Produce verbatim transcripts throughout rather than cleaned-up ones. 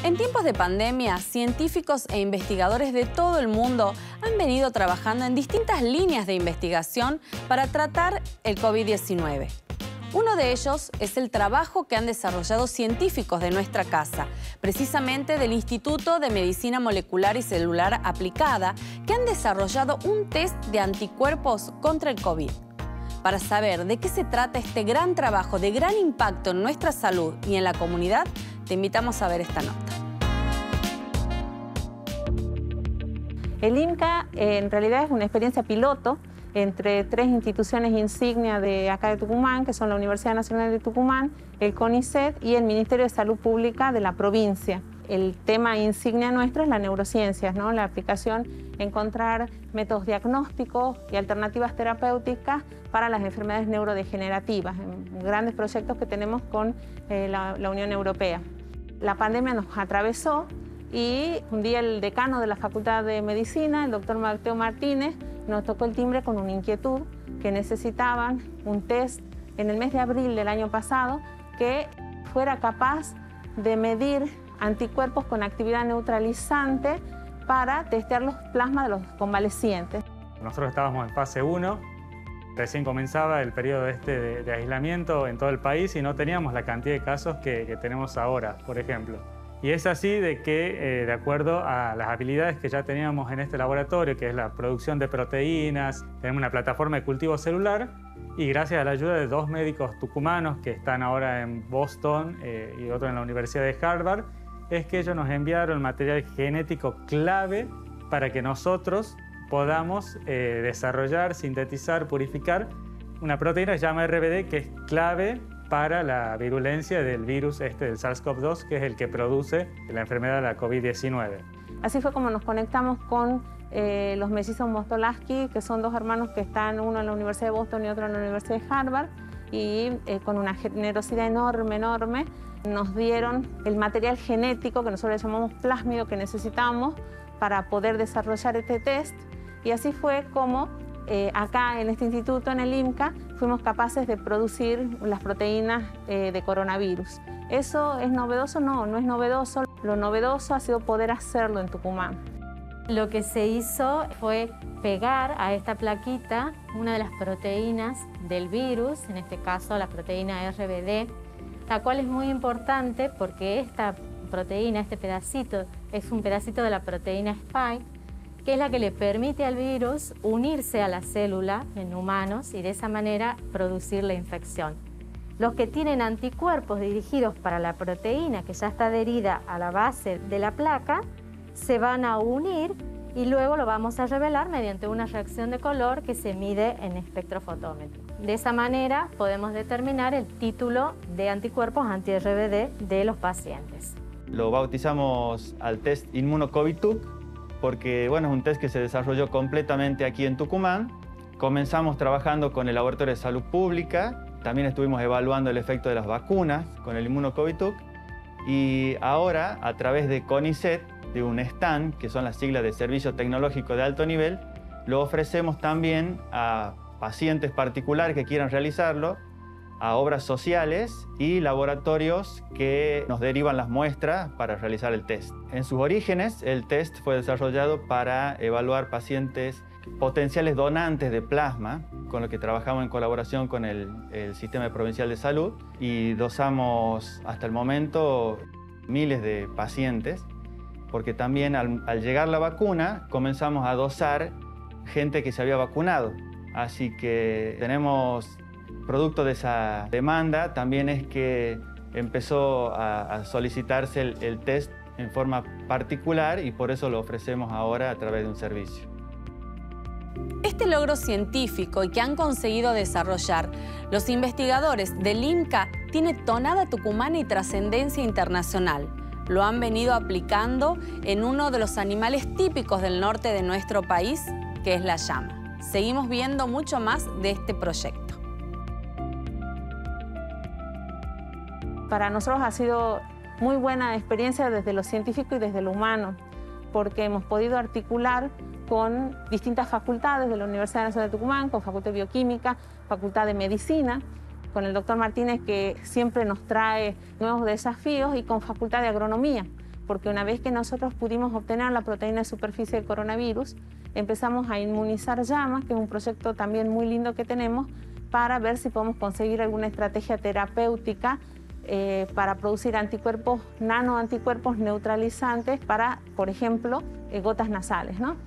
En tiempos de pandemia, científicos e investigadores de todo el mundo han venido trabajando en distintas líneas de investigación para tratar el COVID diecinueve. Uno de ellos es el trabajo que han desarrollado científicos de nuestra casa, precisamente del Instituto de Medicina Molecular y Celular Aplicada, que han desarrollado un test de anticuerpos contra el COVID. Para saber de qué se trata este gran trabajo de gran impacto en nuestra salud y en la comunidad, te invitamos a ver esta nota. El INCA eh, en realidad es una experiencia piloto entre tres instituciones insignia de acá de Tucumán, que son la Universidad Nacional de Tucumán, el CONICET y el Ministerio de Salud Pública de la provincia. El tema insignia nuestro es la neurociencias, ¿no? La aplicación, encontrar métodos diagnósticos y alternativas terapéuticas para las enfermedades neurodegenerativas, en grandes proyectos que tenemos con eh, la, la Unión Europea. La pandemia nos atravesó y un día el decano de la Facultad de Medicina, el doctor Mateo Martínez, nos tocó el timbre con una inquietud que necesitaban un test en el mes de abril del año pasado que fuera capaz de medir anticuerpos con actividad neutralizante para testear los plasmas de los convalecientes. Nosotros estábamos en fase uno, recién comenzaba el periodo este de, de aislamiento en todo el país y no teníamos la cantidad de casos que, que tenemos ahora, por ejemplo. Y es así de que, eh, de acuerdo a las habilidades que ya teníamos en este laboratorio, que es la producción de proteínas, tenemos una plataforma de cultivo celular y gracias a la ayuda de dos médicos tucumanos que están ahora en Boston eh, y otro en la Universidad de Harvard, es que ellos nos enviaron material genético clave para que nosotros podamos eh, desarrollar, sintetizar, purificar una proteína que se llama R B D, que es clave para la virulencia del virus este del SARS CoV dos, que es el que produce la enfermedad de la COVID diecinueve. Así fue como nos conectamos con eh, los mellizos Mostolaski, que son dos hermanos que están, uno en la Universidad de Boston y otro en la Universidad de Harvard, y eh, con una generosidad enorme, enorme, nos dieron el material genético que nosotros le llamamos plásmido que necesitamos para poder desarrollar este test. Y así fue como eh, acá en este instituto, en el INCA, fuimos capaces de producir las proteínas eh, de coronavirus. ¿Eso es novedoso? No, no es novedoso. Lo novedoso ha sido poder hacerlo en Tucumán. Lo que se hizo fue pegar a esta plaquita una de las proteínas del virus, en este caso la proteína R B D, la cual es muy importante porque esta proteína, este pedacito, es un pedacito de la proteína Spike, que es la que le permite al virus unirse a la célula en humanos y de esa manera producir la infección. Los que tienen anticuerpos dirigidos para la proteína que ya está adherida a la base de la placa, se van a unir y luego lo vamos a revelar mediante una reacción de color que se mide en espectrofotómetro. De esa manera podemos determinar el título de anticuerpos anti-R B D de los pacientes. Lo bautizamos al test InmunoCovid-Tuc porque bueno, es un test que se desarrolló completamente aquí en Tucumán. Comenzamos trabajando con el Laboratorio de Salud Pública, también estuvimos evaluando el efecto de las vacunas con el InmunoCovid-Tuc y ahora a través de CONICET, de un STAN, que son las siglas de Servicio Tecnológico de Alto Nivel, lo ofrecemos también a pacientes particulares que quieran realizarlo, a obras sociales y laboratorios que nos derivan las muestras para realizar el test. En sus orígenes, el test fue desarrollado para evaluar pacientes potenciales donantes de plasma, con lo que trabajamos en colaboración con el, el Sistema Provincial de Salud y dosamos hasta el momento miles de pacientes, porque también al, al llegar la vacuna comenzamos a dosar gente que se había vacunado. Así que tenemos, producto de esa demanda, también es que empezó a, a solicitarse el, el test en forma particular y por eso lo ofrecemos ahora a través de un servicio. Este logro científico y que han conseguido desarrollar los investigadores del INCA tiene tonada tucumana y trascendencia internacional. Lo han venido aplicando en uno de los animales típicos del norte de nuestro país, que es la llama. Seguimos viendo mucho más de este proyecto. Para nosotros ha sido muy buena experiencia desde lo científico y desde lo humano, porque hemos podido articular con distintas facultades de la Universidad Nacional de Tucumán, con Facultad de Bioquímica, Facultad de Medicina, con el doctor Martínez, que siempre nos trae nuevos desafíos, y con Facultad de Agronomía, porque una vez que nosotros pudimos obtener la proteína de superficie del coronavirus, empezamos a inmunizar llamas, que es un proyecto también muy lindo que tenemos, para ver si podemos conseguir alguna estrategia terapéutica eh, para producir anticuerpos, nanoanticuerpos neutralizantes para, por ejemplo, eh, gotas nasales, ¿no?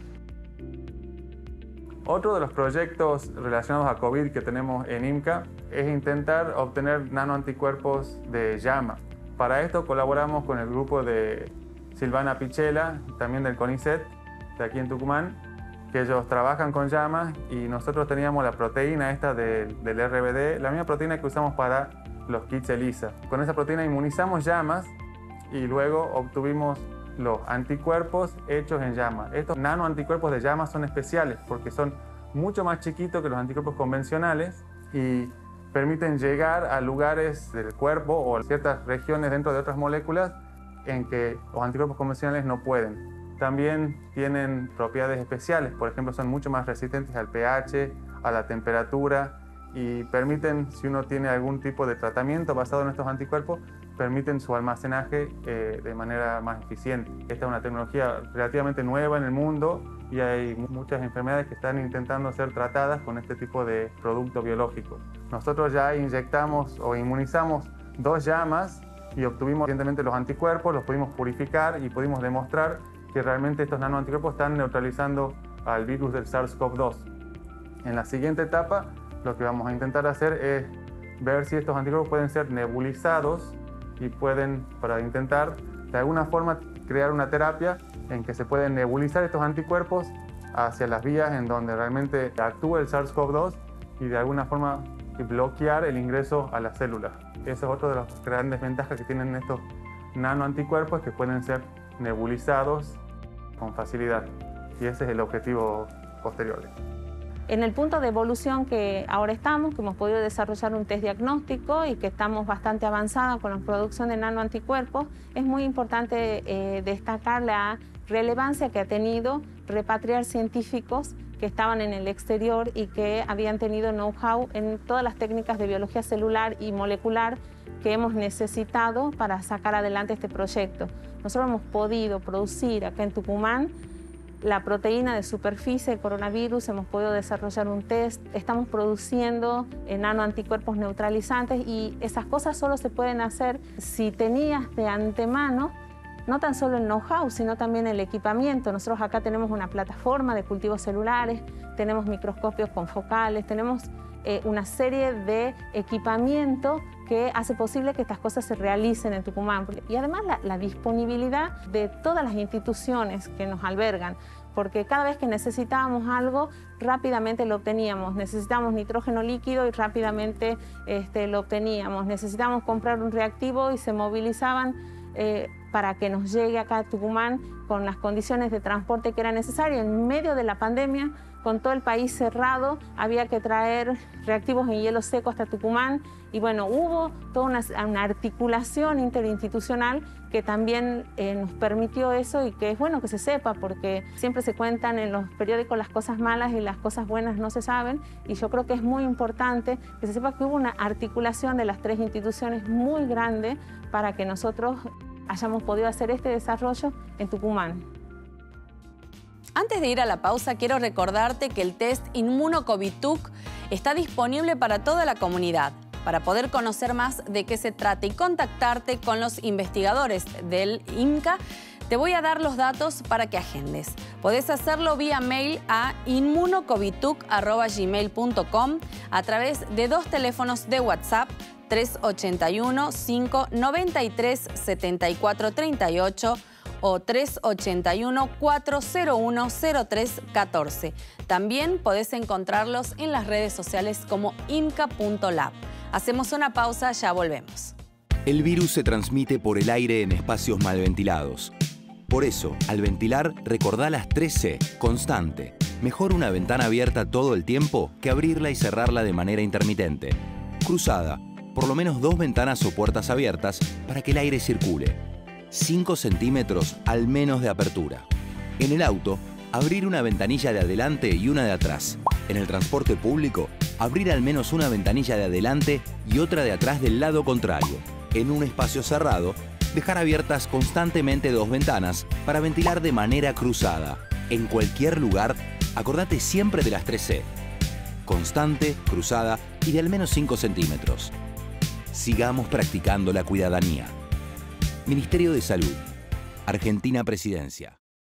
Otro de los proyectos relacionados a COVID que tenemos en IMCA es intentar obtener nanoanticuerpos de llama. Para esto colaboramos con el grupo de Silvana Pichela, también del CONICET, de aquí en Tucumán, que ellos trabajan con llamas y nosotros teníamos la proteína esta del, del R B D, la misma proteína que usamos para los kits ELISA. Con esa proteína inmunizamos llamas y luego obtuvimos los anticuerpos hechos en llama. Estos nanoanticuerpos de llama son especiales porque son mucho más chiquitos que los anticuerpos convencionales y permiten llegar a lugares del cuerpo o a ciertas regiones dentro de otras moléculas en que los anticuerpos convencionales no pueden. También tienen propiedades especiales, por ejemplo, son mucho más resistentes al pH, a la temperatura y permiten, si uno tiene algún tipo de tratamiento basado en estos anticuerpos, permiten su almacenaje eh, de manera más eficiente. Esta es una tecnología relativamente nueva en el mundo y hay muchas enfermedades que están intentando ser tratadas con este tipo de producto biológico. Nosotros ya inyectamos o inmunizamos dos llamas y obtuvimos recientemente los anticuerpos, los pudimos purificar y pudimos demostrar que realmente estos nanoanticuerpos están neutralizando al virus del SARS CoV dos. En la siguiente etapa, lo que vamos a intentar hacer es ver si estos anticuerpos pueden ser nebulizados y pueden, para intentar de alguna forma crear una terapia en que se pueden nebulizar estos anticuerpos hacia las vías en donde realmente actúa el SARS CoV dos y de alguna forma bloquear el ingreso a las células. Esa es otra de las grandes ventajas que tienen estos nanoanticuerpos, que pueden ser nebulizados con facilidad, y ese es el objetivo posterior. En el punto de evolución que ahora estamos, que hemos podido desarrollar un test diagnóstico y que estamos bastante avanzados con la producción de nanoanticuerpos, es muy importante eh, destacar la relevancia que ha tenido repatriar científicos que estaban en el exterior y que habían tenido know-how en todas las técnicas de biología celular y molecular que hemos necesitado para sacar adelante este proyecto. Nosotros hemos podido producir acá en Tucumán la proteína de superficie del coronavirus, hemos podido desarrollar un test, estamos produciendo nanoanticuerpos neutralizantes y esas cosas solo se pueden hacer si tenías de antemano no tan solo el know-how, sino también el equipamiento. Nosotros acá tenemos una plataforma de cultivos celulares, tenemos microscopios confocales, tenemos eh, una serie de equipamiento que hace posible que estas cosas se realicen en Tucumán. Y además la, la disponibilidad de todas las instituciones que nos albergan, porque cada vez que necesitábamos algo, rápidamente lo obteníamos. Necesitábamos nitrógeno líquido y rápidamente este, lo obteníamos. Necesitábamos comprar un reactivo y se movilizaban eh, para que nos llegue acá a Tucumán con las condiciones de transporte que era necesario. En medio de la pandemia, con todo el país cerrado, había que traer reactivos en hielo seco hasta Tucumán. Y bueno, hubo toda una, una articulación interinstitucional que también eh, nos permitió eso y que es bueno que se sepa, porque siempre se cuentan en los periódicos las cosas malas y las cosas buenas no se saben. Y yo creo que es muy importante que se sepa que hubo una articulación de las tres instituciones muy grande para que nosotros hayamos podido hacer este desarrollo en Tucumán. Antes de ir a la pausa, quiero recordarte que el test InmunoCovid-Tuc está disponible para toda la comunidad. Para poder conocer más de qué se trata y contactarte con los investigadores del IMCA, te voy a dar los datos para que agendes. Podés hacerlo vía mail a inmunocovidtuc arroba gmail punto com a través de dos teléfonos de WhatsApp, tres ocho uno, cinco nueve tres, siete cuatro tres ocho o tres ocho uno, cuatro cero uno, cero tres uno cuatro. También podés encontrarlos en las redes sociales como imca punto lab. Hacemos una pausa, ya volvemos. El virus se transmite por el aire en espacios mal ventilados. Por eso, al ventilar, recordá las tres C, constante. Mejor una ventana abierta todo el tiempo que abrirla y cerrarla de manera intermitente. Cruzada, por lo menos dos ventanas o puertas abiertas para que el aire circule. cinco centímetros al menos de apertura. En el auto, abrir una ventanilla de adelante y una de atrás. En el transporte público, abrir al menos una ventanilla de adelante y otra de atrás del lado contrario. En un espacio cerrado, Dejar abiertas constantemente dos ventanas para ventilar de manera cruzada. En cualquier lugar, acordate siempre de las tres C. Constante, cruzada y de al menos cinco centímetros. Sigamos practicando la cuidadanía. Ministerio de Salud. Argentina Presidencia.